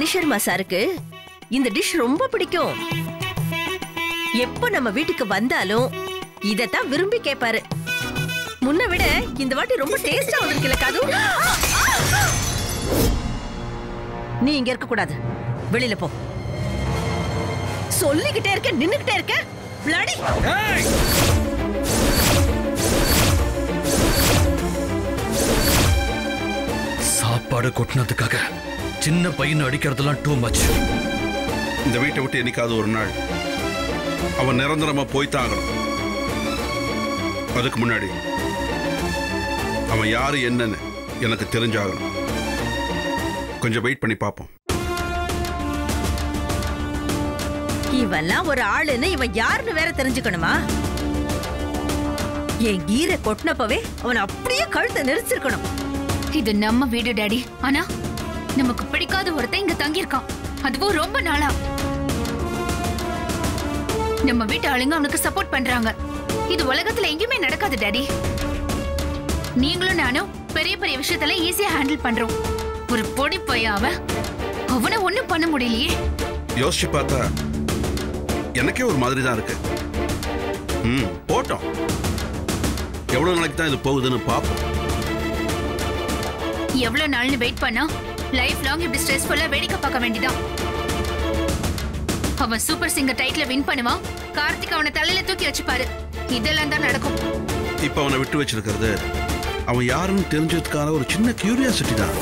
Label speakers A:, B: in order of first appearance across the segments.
A: மணிஷர்மா சாருக்கு இந்த டிஷ் ரொம்ப பிடிக்கும். எப்ப நம்ம வீட்டுக்கு வந்தாலும் இதத்தான் விரும்பி கேட்பாரு. முன்ன விட இந்த வாட்டி ரொம்ப டேஸ்டா வந்திருக்குல காது. நீ இங்க இருக்க கூடாது, வெளியில போ. சொல்லிக்கிட்டே இருக்க, நின்னுக்கிட்டே இருக்க. பிளாடி
B: சாப்பாடு கொட்டினதுக்காக சின்ன பையன் அடிக்கிறதுலாம் டூ மச்.
C: இந்த வீட்டை விட்டு என்னைக்காவது ஒரு நாள் அவன் நிரந்தரமா போய்தான் ஆகணும். அதுக்கு முன்னாடி அவன் யாரு என்னன்னு எனக்கு தெரிஞ்சாகணும். கொஞ்சம் வெயிட் பண்ணி பார்ப்போம்.
A: இவெல்லாம் ஒரு ஆளுன்னு இவன் யாருன்னு வேற தெரிஞ்சுக்கணுமா? என் கீரை கொட்டினப்பவே அவன் அப்படியே கழுத்தை நெரிச்சிருக்கணும்.
D: இது நம்ம வீடு டாடி. ஆனா நமக்கு பிடிக்காத ஒருத்தன் இங்க தங்கியிருக்கான், அதுவும் ரொம்ப நாளா. நம்ம வீட்டு ஆளுங்க அவனுக்கு சப்போர்ட் பண்றாங்க. இது உலகத்துல எங்கேயுமே நடக்காது டாடி. நீங்களும் நானும் பெரிய பெரிய விஷயத்துல ஈஸியா ஹேண்டில் பண்றோம். ஒரு பொடி பைய அவனை ஒண்ணும் பண்ண முடியலையே.
C: யோசிச்சு பார்த்தா எனக்கே ஒரு மாதிரி தான் இருக்கு. போட்டோம், எவ்வளவு நாளைக்கு தான் இது போகுதுன்னு பார்ப்போம்.
D: எவ்வளவு நாள்னு வெயிட் பண்ணா லைஃப் லாங் இப்படி ஸ்ட்ரெஸ்ஃபுல்லா வேடிக்கை பார்க்க வேண்டியதான். அவன் சூப்பர் சிங்கர் டைட்டில் வின் பண்ணுவான், கார்த்திக் அவனை தலையில தூக்கி வச்சுப்பாரு. இதெல்லாம் தான் நடக்கும்.
C: இப்ப அவனை விட்டு வச்சிருக்கிறது அவன் யாருன்னு தெரிஞ்சதுக்கான ஒரு சின்ன கியூரியாசிட்டி தான்.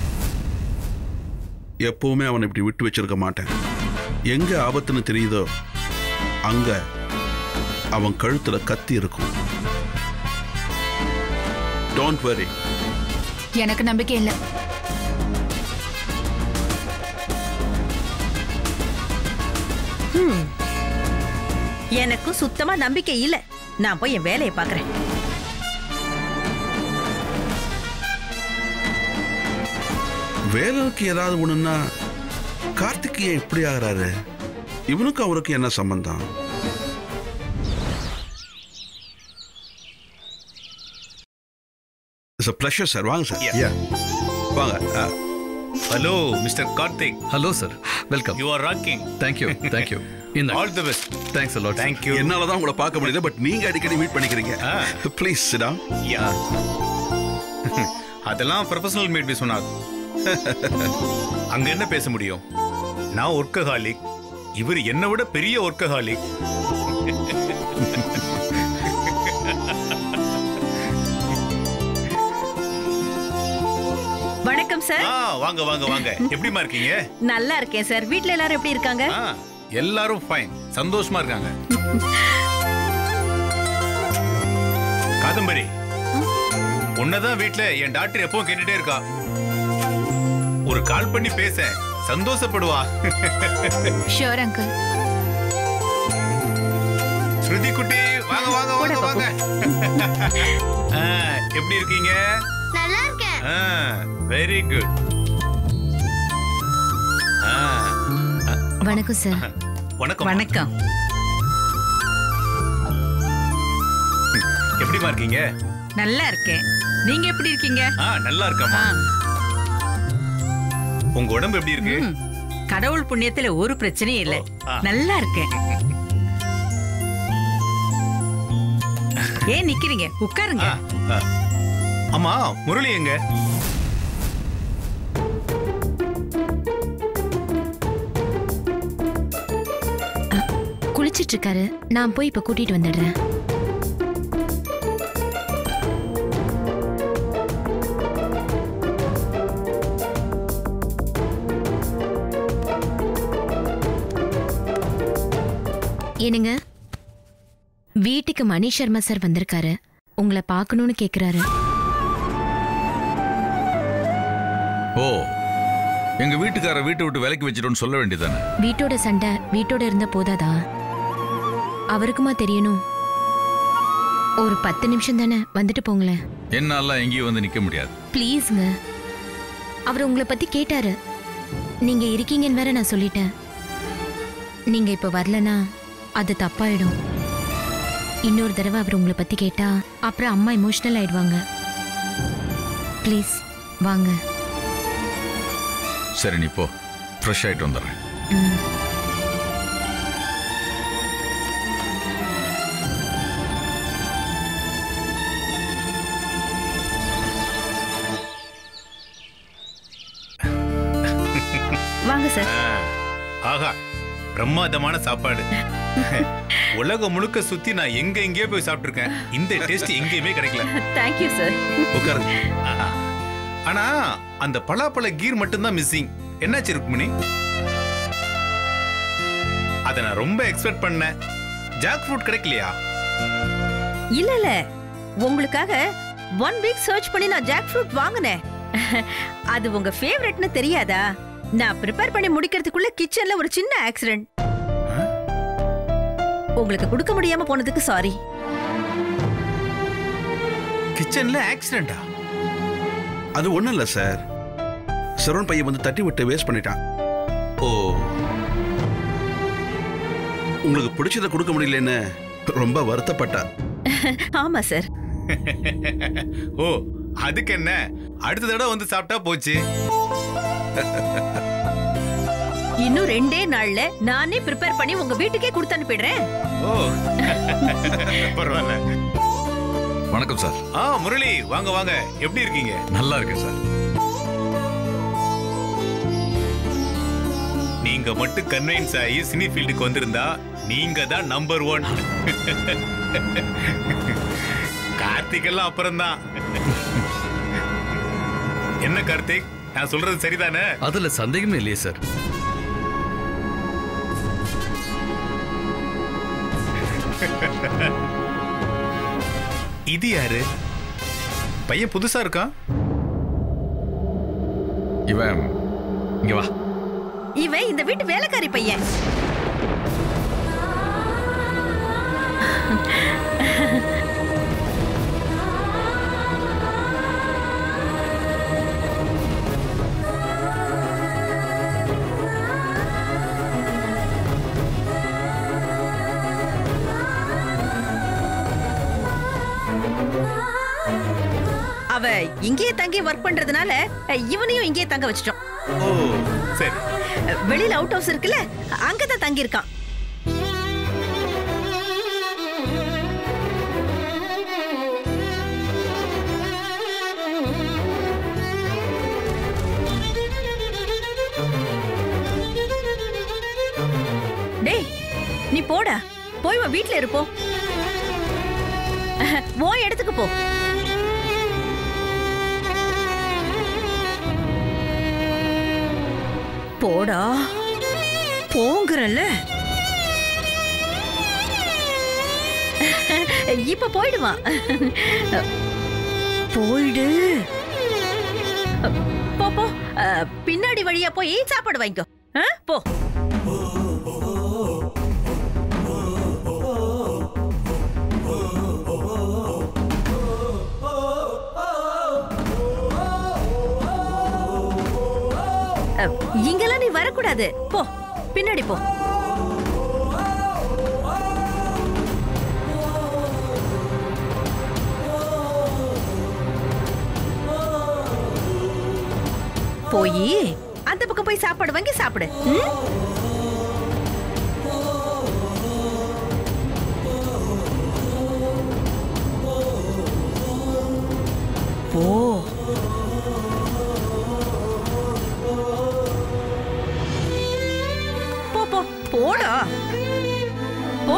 C: எப்பவுமே அவனை இப்படி விட்டு வச்சிருக்க மாட்டேன். எங்க ஆபத்துன்னு தெரியுதோ அங்க அவன் கழுத்துல கத்தி இருக்கும். Don't worry.
D: எனக்கு நம்பிக்கை இல்லை.
A: எனக்கும் சுத்தமா நம்பிக்கை இல்ல. நான் போய் என் வேலையை பாக்குறேன்.
C: வேலைக்கு ஏதாவது ஒண்ணுன்னா கார்த்திக் ஏன் இப்படி ஆகிறாரு? இவனுக்கு அவருக்கு என்ன சம்பந்தம்? It's a pleasure, sir. வாங்க சார்.
E: Yeah.
C: வாங்க.
E: Hello, Mr. Karthik.
B: Hello, sir. Welcome.
E: You are rocking.
B: Thank you. Thank you.
E: All the best.
B: Thanks a lot.
E: Thank you.
C: என்னால தான் உங்களை பார்க்க முடியல, பட் நீங்க அடிக்கடி மீட் பண்ணிக்கிறீங்க. Please sit down.
E: Yeah. அதெல்லாம் ப்ரொஃபஷனல் மீட் பேச சொன்னார். அங்க என்ன பேச முடியும்? நான் ஒர்க்கஹாலிக், இவர் என்னை விட பெரிய ஒர்க்கஹாலிக்.
A: வணக்கம் சார்.
E: வாங்க வாங்க வாங்க. எப்படிமா இருக்கீங்க?
A: நல்லா இருக்கேன் சார். வீட்ல எல்லாரும் எப்படி இருக்காங்க?
E: எல்லாரும் ஃபைன், சந்தோஷமா இருக்காங்க. காதம்பரி, உன்னதான் வீட்ல என் டாக்டர் எப்பவும் கேட்டுட்டே இருக்கா. ஒரு கால் பண்ணி பேச சந்தோஷப்படுவா.
D: Sure uncle.
E: ஸ்ருதி குட்டி, வாங்க வாங்க வாங்க வாங்க. எப்படி இருக்கீங்க?
F: நல்லா இருக்கேன்.
E: Very good.
D: வணக்கம் சார்.
E: வணக்கம்.
A: வணக்கம்.
E: எப்படிமா இருக்கீங்க?
A: நல்லா இருக்கேன். நீங்க எப்படி இருக்கீங்க?
E: நல்லா இருக்கமா. உங்க உடம்பு எப்படி இருக்கு?
A: கடவுள் புண்ணியத்துல ஒரு பிரச்சனையும் இல்ல. நல்லா இருக்கேன். ஏன் நிக்கிறீங்க? உட்காருங்க.
E: அம்மா, முரளி எங்க?
D: குளிச்சிட்டு இருக்காரு. நான் போய் இப்ப கூட்டிட்டு வந்துடுறேன். ஏனுங்க, வீட்டுக்கு மணி சர்மா சார் வந்திருக்காரு. உங்களை பார்க்கணும்னு கேக்குறாரு.
G: ஓ, எங்க வீட்டுக்கார வீட்டை விட்டு விலைக்கு வச்சிட்டோன்னு சொல்ல வேண்டியதானே?
D: வீட்டோட சண்டை வீட்டோட இருந்த போதாதா? அவருக்குமா தெரியணும்? ஒரு 10 நிமிஷம் தானே, வந்துட்டு போங்களேன்.
G: என்னால எங்கேயும் வந்து நிக்க முடியாது.
D: ப்ளீஸ்ங்க. அவர் உங்களை பத்தி கேட்டாரு. நீங்க இருக்கீங்கன்னு வேற நான் சொல்லிட்டேன். நீங்க இப்ப வரலனா அது தப்பாயிடும். இன்னொரு தடவை அவர் உங்களை பத்தி கேட்டா அப்புறம் அம்மா எமோஷனல் ஆயிடுவாங்க. ப்ளீஸ் வாங்க.
G: சரி, நீ போ. ஃப்ரெஷ் ஆயிட்டு வந்துடுறேன்.
A: வாங்க சார்.
E: ஆகா, பிரம்மாதமான சாப்பாடு. உலகம் முழுக்க சுத்தி நான் எங்கேயோ போய் சாப்பிட்டுருக்கேன். இந்த டேஸ்ட் எங்கேயுமே கிடைக்கல.
A: Thank you sir.
C: உட்காருங்க.
E: ஆனா அந்த பலாப்பழ கீர் மட்டும்தான் மிஸ்ஸிங். என்னாச்சு ருக்மிணி? அத நான் ரொம்ப எக்ஸ்பெக்ட் பண்ணேன். ஜாக் ஃப்ரூட் கிடைக்கலையா?
A: இல்ல உங்களுக்காக 1 வீக் சர்ச் பண்ணி நான் ஜாக் ஃப்ரூட் வாங்குனேன். அது உங்க ஃபேவரட்னு தெரியாதா? நான் ப்ரிப்பேர் பண்ணி முடிக்கிறதுக்குள்ள கிச்சன்ல ஒரு சின்ன ஆக்சிடென்ட். உங்களுக்கு கொடுக்க முடியாம போனதுக்கு சாரி.
E: கிச்சன்ல ஆக்சிடென்ட்டா?
C: அது ஒண்ணும் இல்ல சார். சரவண் பையன் வந்து தட்டி விட்டு வேஸ்ட் பண்ணிட்டான்.
E: ஓ,
C: உங்களுக்கு பிடிச்சதை கொடுக்க முடியலன்னு ரொம்ப வருத்தப்பட்டா.
A: ஆமா சார்.
E: ஓ, அதுக்கு என்ன, அடுத்த தடவை வந்து சாப்பிட்டா போச்சு.
A: இன்னும் 2 நாள்ல நானே ப்ரிப்பேர் பண்ணி உங்க வீட்டுக்கே கொடுத்து அனுப்பிடுறேன்.
E: ஓ, பரவாயில்ல.
G: வணக்கம் சார்.
E: முரளி, வாங்க வாங்க. எப்படி இருக்கீங்க?
G: நல்லா இருக்கேன் சார்.
E: நீங்க மட்டும் கன்வின்ஸ் ஆகி சினி ஃபீல்டுக்கு வந்திருந்தா நீங்க தான் நம்பர் 1. கார்த்திக் எல்லாம் அப்புறம்தான். என்ன கார்த்திக், நான் சொல்றது சரிதானே?
B: அதுல சந்தேகமே இல்லையே சார்.
E: இது யாரு? பையன் புதுசா இருக்கான்.
G: இவன் இங்க வா.
A: இவன் இந்த வீட்டு வேலைக்காரி பையன். அவ இங்கேயே தங்கி ஒர்க் பண்றதுனால இவனையும் இங்கேயே தங்க வச்சிட்டோம்.
E: ஓ, சரி.
A: வெளியில அவுட் ஹவுஸ் இருக்குல்ல, அங்கதான் தங்கி இருக்கான். டேய், நீ போடா, போய் உன் வீட்டுல இருப்போம். ஓ இடத்துக்கு போ. போடா, போங்கறல்ல. இப்ப போயிடுவான். போயிடு. போ போ, பின்னாடி வழியா போய் சாப்பாடு வாங்கிக்கோ. போ. இங்கெல்லாம் நீ வரக்கூடாது. போ, பின்னாடி போ. போய் அந்த பக்கம் போய் சாப்பாடு வாங்கி சாப்பிடு. போ. போடா, போ.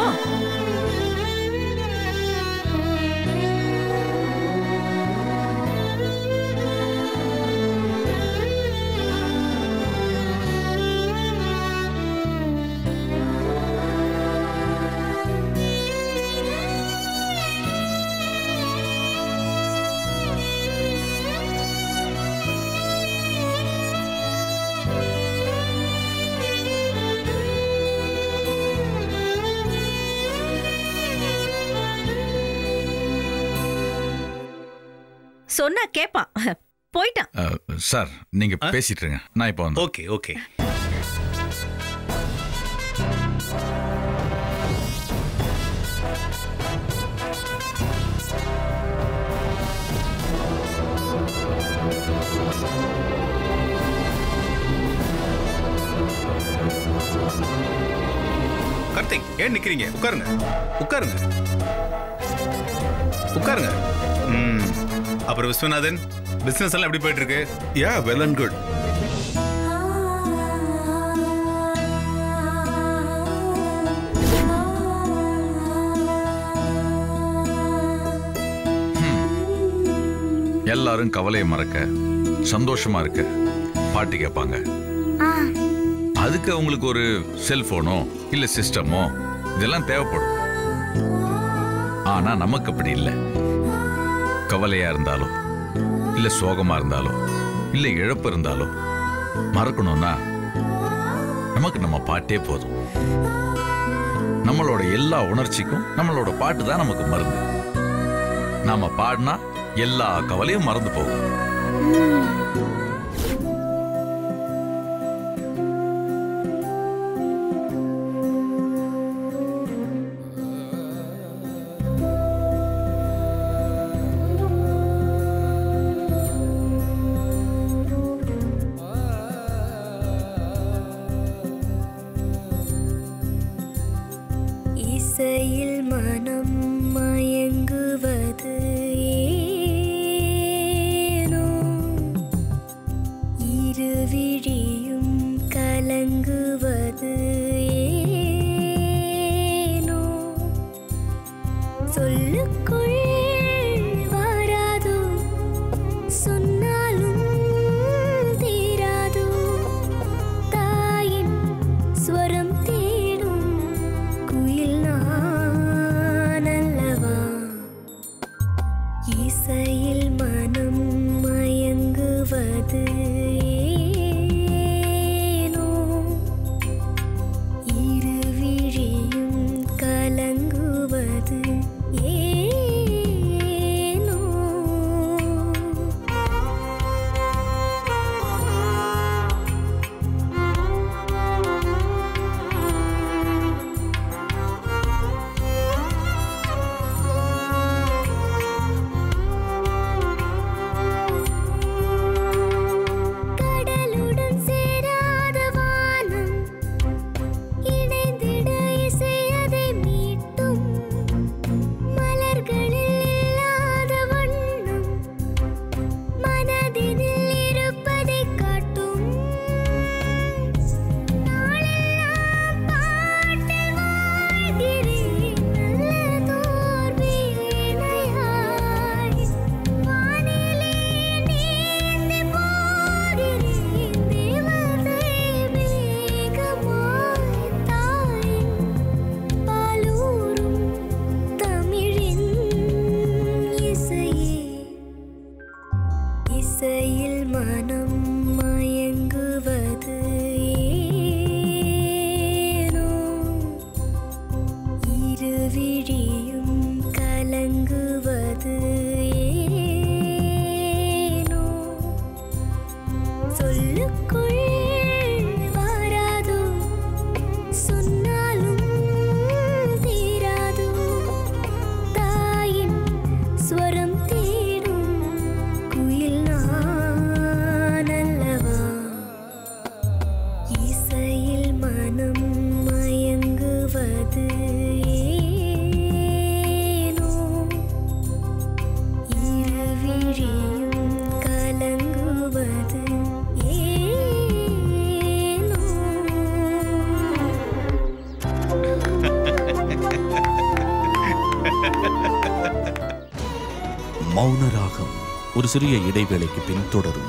A: சொன்னா கேப்பான். போயிட்டான்.
G: சார், நீங்க பேசிட்டு இருங்க, நான் இப்போ வந்து.
E: Okay okay. கார்த்திக் ஏன் நிக்கிறீங்க? உட்காருங்க உட்காருங்க உட்காருங்க. அப்புறம் விஸ்வநாதன், பிசினஸ் எல்லாம் எப்படி போயிட்டு இருக்கு?
C: Yeah, well and good.
G: எல்லாரும் கவலையை மறக்க சந்தோஷமா இருக்க பாட்டு கேட்பாங்க. அதுக்கு அவங்களுக்கு ஒரு செல்போனோ இல்ல சிஸ்டமோ இதெல்லாம் தேவைப்படும். ஆனா நமக்கு அப்படி இல்லை. கவலையா இருந்தாலும் இல்ல சோகமா இருந்தாலும் இல்ல இழப்பு இருந்தாலும் மறக்கணும்னா நமக்கு நம்ம பாட்டே போதும். நம்மளோட எல்லா உணர்ச்சிக்கும் நம்மளோட பாட்டு தான் நமக்கு மருந்து. நாம பாடினா எல்லா கவலையும் மறந்து போகும்.
F: இசையில் மனம் மயங்குவது ஏனோ, இருவிழியும் கலங்குவது ஏனோ, சொல்லுக்குள் வராதோ, சொன்னாலும் தீராதோ, தாயின் ஸ்வரம் தேடும் குயில் நான் அல்லவா. இசையில் மனம் மயங்குவது ஏனோ, இருவிழியும் கலங்குவது ஏனோ. கடலுடன் சேராத வானம் இணைந்திட இசை அதை மீட்டும். மலர்களில் இல்லாத வண்ணம் மனதினில் இருப்பதைக் காட்டும். நாளெல்லாம் பாட்டில் வாழ்கிறேன், நல்லதோர் வீணையாய். வானிலே நீந்தி போகிறேன், தேவதை மேகமாய். தாயின் பாலூரும் தமிழின் இசையே. இசையில் மனம் மயங்குவது ஏனோ, இருவிழியும் கலங்குவது ஏனோ, சொல்லுக்குள் வராதோ, சொன்னாலும் தீராதோ, தாயின் ஸ்வரம் தேடும் குயில் நான் அல்லவா. இசையில் மனம் மயங்குவது ஏனோ, இருவிழியும் கலங்குவது ஏனோ.
H: மௌன ராகம் ஒரு சிறிய இடைவேளைக்கு பின் தொடரும்.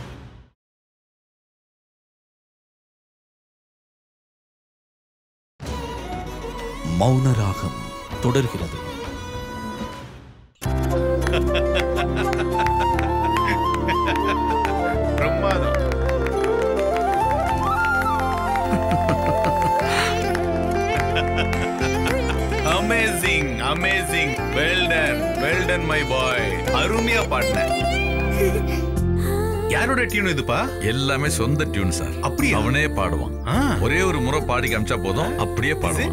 H: மௌன ராகம் தொடர்கிறது.
E: பிரமாதம். Amazing amazing. Well done my boy. அருமையா பாடின. யாரோட டியூன் இதுப்பா?
G: எல்லாமே சொந்த டியூன் சார்.
E: அப்படியா?
G: அவனே பாடுவான். ஒரே ஒரு முறை பாடி காமிச்சா போதும், அப்படியே பாடுவான்.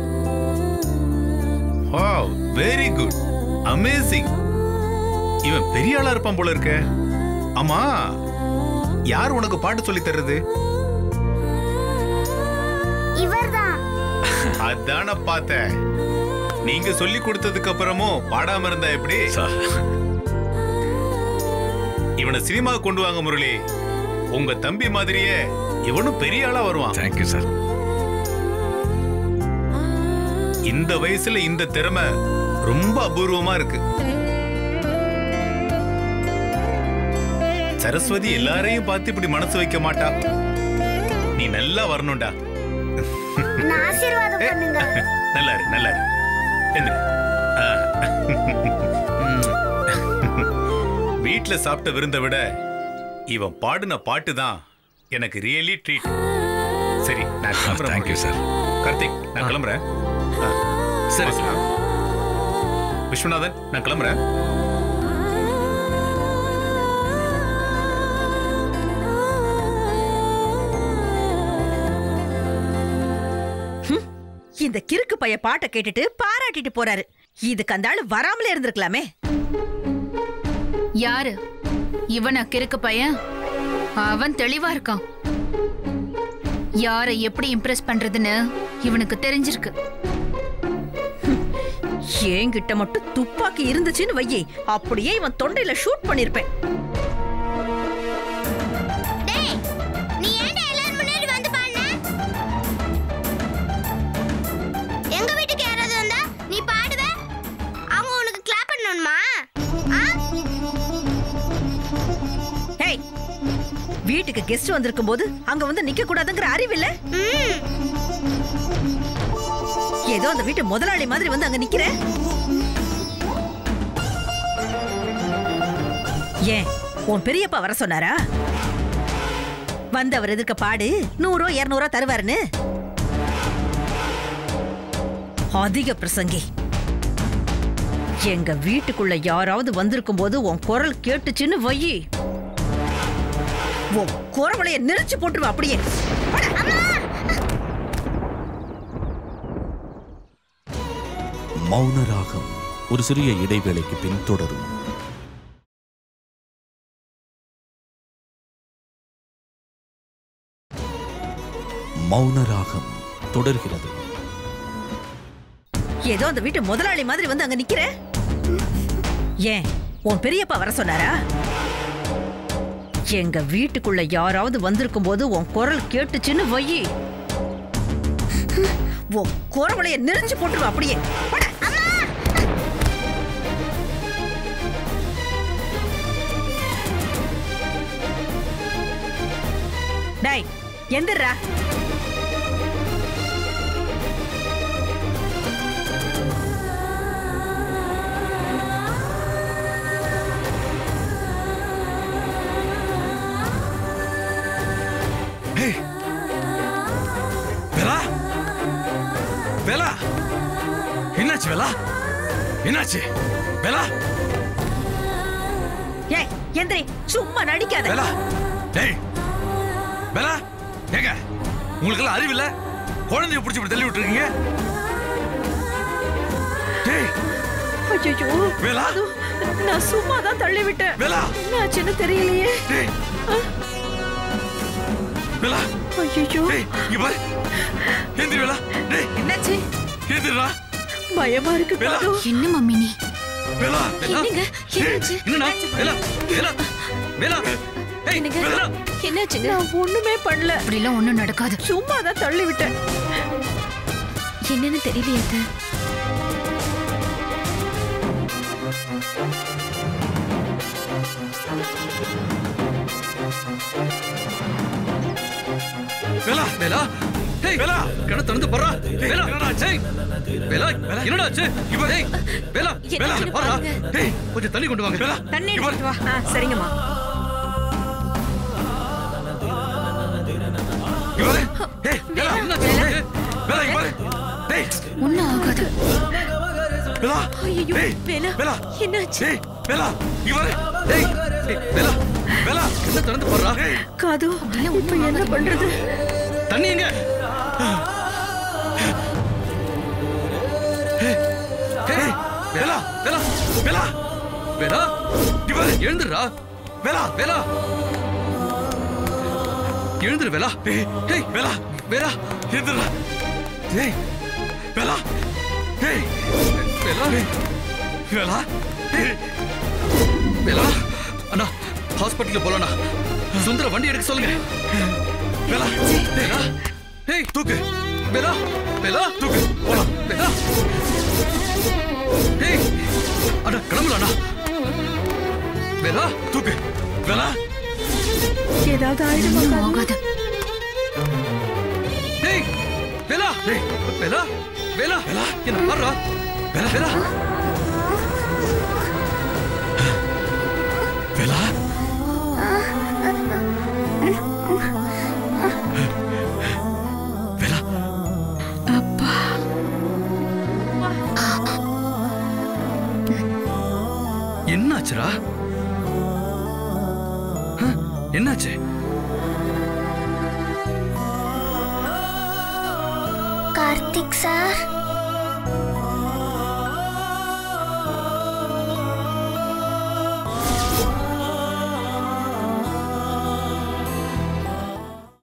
E: Wow, very good, amazing. இவன் பெரிய ஆளா இருப்பான் போல இருக்க. ஆமா, யார் உனக்கு பாட்டு சொல்லி தர்றது?
F: இவர்தான்.
E: அதான பார்த்தேன். நீங்க சொல்லி கொடுத்ததுக்கு அப்புறமும் பாடாம இருந்தா எப்படி? இவனை சினிமா கொண்டு வாங்க முரளி. உங்க தம்பி மாதிரியே இவனும் பெரிய ஆளா வருவான்.
G: Thank you sir.
E: இந்த வயசுல இந்த திறமை ரொம்ப அபூர்வமா இருக்கு. சரஸ்வதி எல்லாரையும் பார்த்து இப்படி மனசு வைக்க மாட்டா. நீ நல்லா வரணும்டா.
F: ஆசீர்வாதம் பண்ணுங்க.
E: நல்லா இரு, நல்லா இரு. வீட்டுல சாப்பிட்ட விருந்த விட இவன் பாடின பாட்டு தான் எனக்கு ரியலி ட்ரீட். சரி, நான் கிளம்புறேன்.
G: Thank you sir.
E: கார்த்திக், நான் கிளம்புறேன். சரி சார். விஸ்வநாதன், நான் கிளம்புறேன்.
A: இந்த கிறுக்கு பைய பாட்டை கேட்டுட்டு பாராட்டிட்டு போறாரு. இதுக்கு அந்த ஆளு வராமலே இருந்திருக்கலாமே.
I: யாரு இவனா கிறுக்கு பையன்? அவன் தெளிவா இருக்கான். யாரை எப்படி இம்ப்ரெஸ் பண்றதுன்னு இவனுக்கு தெரிஞ்சிருக்கு.
A: என்கிட்ட மட்டும் துப்பாக்கி இருந்துச்சுன்னு வையே, அப்படியே இவன் தொண்டையில ஷூட் பண்ணிருப்பேன். வீட்டுக்கு கெஸ்ட் வந்திருக்கும் போது அங்க வந்து நிக்க கூடாதுங்கிற அறிவில்ல? ஏதோ அந்த வீட்டு முதலாளி மாதிரி வந்து அங்க நிக்கிற. ஏன் உன் பெரியப்பா வர சொன்னாரா? வந்து அவர் எதிர்க்க பாடு 100 200 தருவாருன்னு. அதிக பிரசங்கி. எங்க வீட்டுக்குள்ள யாராவது வந்திருக்கும் போது உன் குரல் கேட்டுச்சுன்னு வையி, குரவளைய நெரிச்சு போட்டுருவா அப்படியே.
H: மௌன ராகம் ஒரு சிறிய இடைவேளைக்கு பின் தொடரும். மௌன ராகம் தொடர்கிறது.
A: ஏதோ அந்த வீட்டு முதலாளி மாதிரி வந்து அங்க நிக்கிற. ஏன் உன் பெரியப்பா வர சொன்னாரா? எங்க வீட்டுக்குள்ள யாராவது வந்திருக்கும் போது உன் குரல் கேட்டுச்சுன்னு வையி, உன் குரவளைய நெரிச்சு போட்டுருவா அப்படியே. டேய், எந்திரா.
B: என்னாச்சு வேலா? என்னாச்சு வேலா?
A: ஏய் எந்திரி, சும்மா நடிக்காத.
B: வேலா, டேய் வேலா, ஏங்க உங்களுக்கு எல்லாம் அறிவில்ல? குழந்தைய பிடிச்சி இப்படி தள்ளி விட்டுருக்கீங்க. டேய்
A: ஐயோ
B: வேலா,
A: நான் சும்மா தான் தள்ளி விட்டேன்.
B: வேலா,
A: என்னாச்சுன்னு தெரியலையே.
B: டேய் வேலா,
A: ஐயோ
B: டேய் இங்க பாரு. எந்திரி வேலா. டேய்
A: என்னாச்சு?
B: எந்திரா.
A: பயமா இருக்கு.
I: என்ன மம்மி நீ?
B: வேலா,
I: என்னங்க என்னாச்சு?
B: என்னடா? வேலா, வேலா, வேலா. ஏய் வேலா,
I: என்னாச்சுங்க?
A: நான் ஒண்ணுமே பண்ணல.
I: அப்படிலாம் ஒண்ணும் நடக்காது.
A: சும்மா தான் தள்ளி விட்டேன்.
I: என்னன்னு தெரியலையே அத்தை.
B: வேலா, வேலா, டேய் வேலா, கண்ண திறந்து பாறா. வேலா, என்னடா டேய்? வேலா, என்னடா ஆச்சு? இவ டேய் வேலா, வேலா பாறா. டேய் கொஞ்சம் தண்ணி கொண்டு வாங்க. வேலா,
A: தண்ணி எடுத்து வா. சரிங்கம்மா.
B: இவ டேய் வேலா, என்னாச்சு? வேலா இவ டேய்
I: ஒண்ணும் ஆகாது.
B: வேலா,
A: ஐயோ வேலா,
B: வேலா
A: என்னாச்சு?
B: டேய் வேலா, இவ டேய் வேலா, வேலா கண்ண திறந்து பாறா.
A: காது, இப்போ என்ன பண்றது?
B: தண்ணி எங்க? வேலா, வேலா, வேலா, வேலா, இவ எழுந்துடா. வேலா, வேலா, எழுந்துரு வேலா. டேய் வேலா, வேலா எழுந்துடா. டேய் வேலா ஏய் வேலா வேலா வேலா அண்ணா ஹாஸ்பிட்டலுக்கு போலாம்ண்ணா சுந்தர வண்டி எடுக்க சொல்லுங்க வேலா வேலா ஏய் தூக்கு வேலா வேலா தூக்கு போலாம் வேலா ஏய் அண்ணா கிளம்பலாண்ணா வேலா தூக்கு வேலா
A: ஏதாவது ஆயிடுமா
I: ஆகாது.
B: ஏய் வேலா ஏய் வேலா வேலா வேலா என்ன பாருடா வேலா வேலா வேலா வேலா
I: அப்பா
B: என்னாச்சுடா என்னாச்சு
F: கார்த்திக் சார்